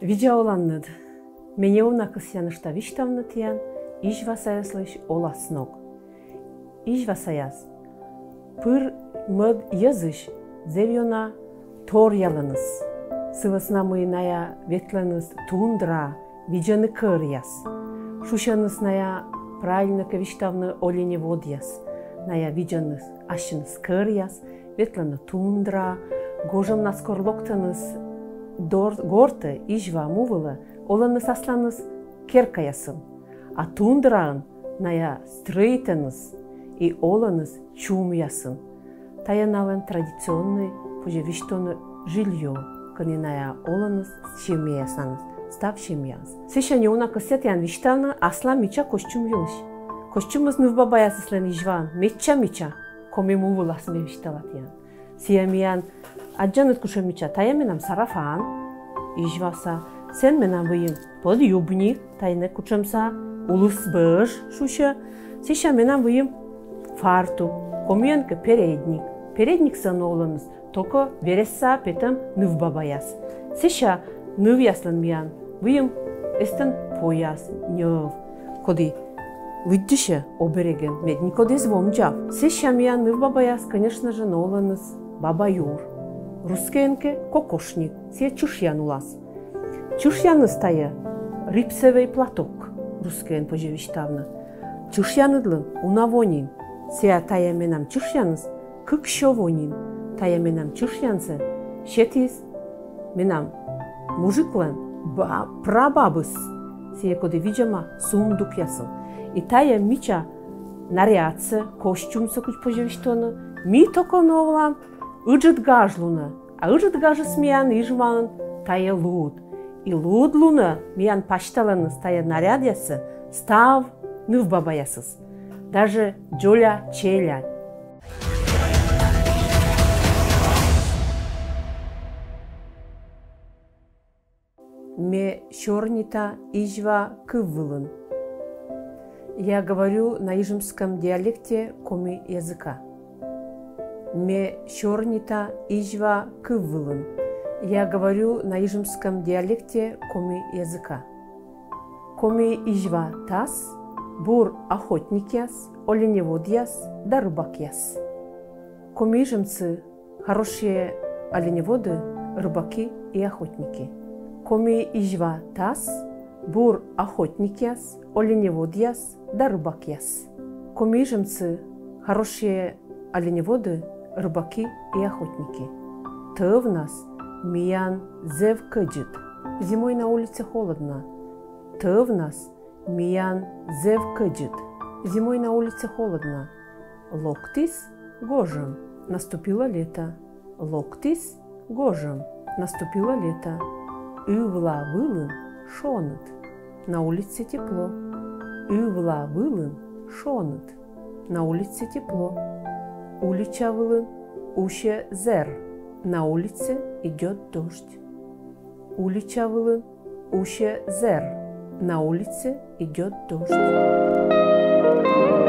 Видеоланнад. Мене уна кысянышта виштавнытян, ижва саяслыш оласнок. Ижва саяс. Пыр мыд языш, зевьона тор ялыныз. Сывысна мыйная ветланыз тундра, виджаны кыряс. Шушаныз ная правильно кавиштавны олене водяс. Ная виджаныз ашыныз кыряс, ветланы тундра, гожам наскорлоктаныз горты ижва мувылы, оланыз асланыз керкаясын. А тундраын ная стрейтаныз и оланыз чумясын. Таяналын традиционный пожевиштоны жилье, кыниная оланыз шемиясаныз, став шемияс. Сешане уна кысетян виштавны асла мича костюм юлыш. Костюмыз нывбабаясыслен ижван, мича, коме мувыласын вишталатян. Сиямиян аджаныт кушамича таяменам сарафан, ижваса, сен менам выйым под юбник, тайне кучамса, улыс быж шуша, сеша менам выйым фартук, комьянка передник. Передник сын оланыз, токо вересса петам нывбабаяс. Сеша ныв яслан миян, выйым эстен пояс, нёв, коди выддише обереген, медни коди звомджав. Сеша миян нывбабаяс, конечно же, ноланыз баба-юр. Рускенке кокошник, сия чушьян улас. Чушьяны стая рипсевый платок, рускен пожевиштавна. Чушьяныдлын унавонин, сия тая менам чушьяныз, кык шовонин, тая менам чушьянсы, шетиз менам мужиклан прабабыс, сия коды виджама сундук ясын. И тая мича нарядцы, костюмсы куч пожевиштоны, ми токо новлам, ыджыт гажлуна, а ыджыт гажыс миян ижван тая луд. И луд луна миян пашталаныз тая нарядясы, став нывбабаясыз. Даже джоля челя. Ме шорнита ижва кыввылын. Я говорю на ижемском диалекте коми языка. Ме шорнита ижва кыввылын. Я говорю на ижемском диалекте коми языка. Коми ижва тас, бур охотник яс, оленевод яс, да рыбак яс. Коми ижемцы хорошие оленеводы, рыбаки и охотники. Коми ижва тас, бур охотник яс, оленевод яс, да рыбак яс. Коми ижемцы хорошие оленеводы, рыбаки и охотники. Ты в нас миян зев кыджит. Зимой на улице холодно. Ты в нас миян зев кыджит. Зимой на улице холодно. Локтис гожем. Наступило лето. Локтис гожем. Наступило лето. Ывла вылын шонет. На улице тепло. Ывла вылын шонет. На улице тепло. Улича вылын уще зер. На улице идет дождь. Улича вылын уще зер. На улице идет дождь.